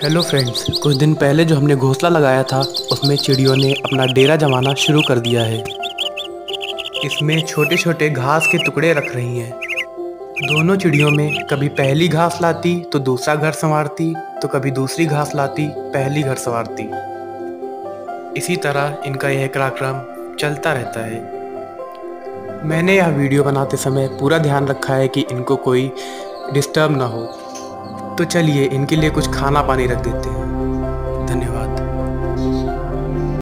Hello friends, कुछ दिन पहले जो हमने घोंसला लगाया था उसमें चिड़ियों ने अपना डेरा जमाना शुरू कर दिया है। इसमें छोटे छोटे घास के टुकड़े रख रही हैं। दोनों चिड़ियों में कभी पहली घास लाती तो दूसरा घर संवारती, तो कभी दूसरी घास लाती पहली घर संवारती। इसी तरह इनका यह कार्यक्रम चलता रहता है। मैंने यह वीडियो बनाते समय पूरा ध्यान रखा है कि इनको कोई डिस्टर्ब ना हो। तो चलिए इनके लिए कुछ खाना पानी रख देते हैं।